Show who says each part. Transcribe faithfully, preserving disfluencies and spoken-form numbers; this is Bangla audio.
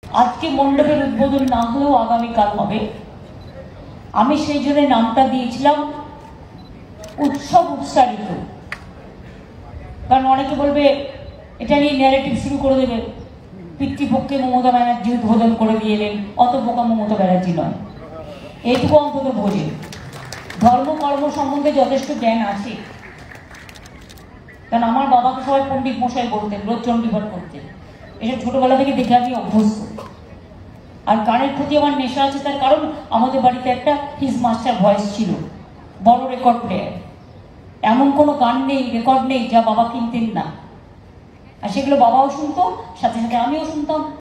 Speaker 1: আজকে মণ্ডপের উদ্বোধন না হলেও আগামীকাল হবে। আমি সেই জন্য নামটা দিয়েছিলাম উৎসব উৎসারিত, কারণ অনেকে বলবে এটা নিয়ে ন্যারেটিভ শুরু করে দেবে, পিতৃপক্ষে মমতা ব্যানার্জি উদ্বোধন করে দিয়ে এলেন, অত বোকা মমতা ব্যানার্জি নয়, এইটুকু অন্তত বোঝে, ধর্ম কর্ম সম্বন্ধে যথেষ্ট জ্ঞান আছে। কারণ আমার বাবাকে সবাই পণ্ডিত মশাই বলতেন, রোজ চণ্ডীপাঠ করতেন, এসব ছোটবেলা থেকে দেখে আমি অভ্যস্ত। আর গানের প্রতি আমার নেশা আছে, তার কারণ আমাদের বাড়িতে একটা হিজ মাস্টার ভয়েস ছিল, বড় রেকর্ড প্লেয়ার। এমন কোনো গান নেই, রেকর্ড নেই যা বাবা কিনতেন না, আর সেগুলো বাবাও শুনতো, সাথে সাথে আমিও শুনতাম।